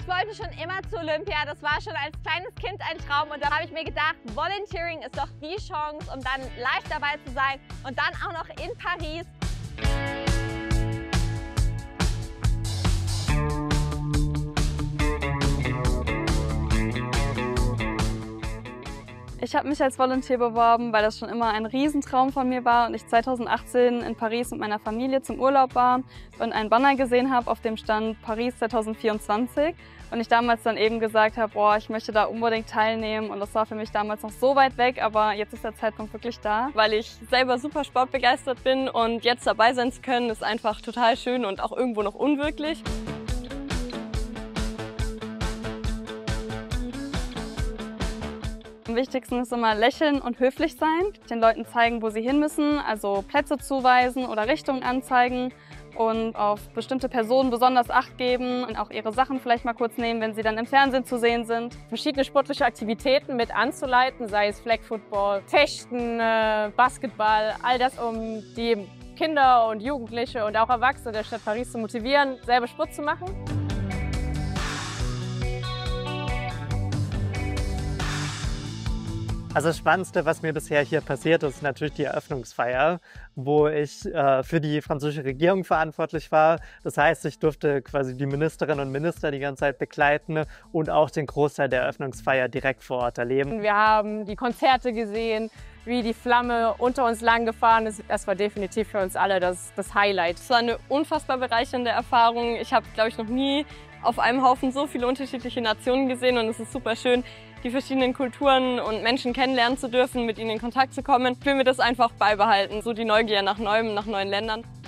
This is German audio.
Ich wollte schon immer zu Olympia, das war schon als kleines Kind ein Traum und da habe ich mir gedacht, Volunteering ist doch die Chance, um dann live dabei zu sein und dann auch noch in Paris. Ich habe mich als Volunteer beworben, weil das schon immer ein Riesentraum von mir war und ich 2018 in Paris mit meiner Familie zum Urlaub war und einen Banner gesehen habe, auf dem stand Paris 2024 und ich damals dann eben gesagt habe, boah, ich möchte da unbedingt teilnehmen und das war für mich damals noch so weit weg, aber jetzt ist der Zeitpunkt wirklich da. Weil ich selber super sportbegeistert bin und jetzt dabei sein zu können, ist einfach total schön und auch irgendwo noch unwirklich. Am wichtigsten ist immer lächeln und höflich sein, den Leuten zeigen, wo sie hin müssen, also Plätze zuweisen oder Richtungen anzeigen und auf bestimmte Personen besonders Acht geben und auch ihre Sachen vielleicht mal kurz nehmen, wenn sie dann im Fernsehen zu sehen sind. Verschiedene sportliche Aktivitäten mit anzuleiten, sei es Flag Football, Fechten, Basketball, all das, um die Kinder und Jugendliche und auch Erwachsene der Stadt Paris zu motivieren, selber Sport zu machen. Also das Spannendste, was mir bisher hier passiert ist, natürlich die Eröffnungsfeier, wo ich für die französische Regierung verantwortlich war. Das heißt, ich durfte quasi die Ministerinnen und Minister die ganze Zeit begleiten und auch den Großteil der Eröffnungsfeier direkt vor Ort erleben. Wir haben die Konzerte gesehen, wie die Flamme unter uns lang gefahren ist. Das war definitiv für uns alle das Highlight. Es war eine unfassbar bereichernde Erfahrung. Ich habe, glaube ich, noch nie auf einem Haufen so viele unterschiedliche Nationen gesehen und es ist super schön, die verschiedenen Kulturen und Menschen kennenlernen zu dürfen, mit ihnen in Kontakt zu kommen. Ich will mir das einfach beibehalten, so die Neugier nach Neuem, nach neuen Ländern.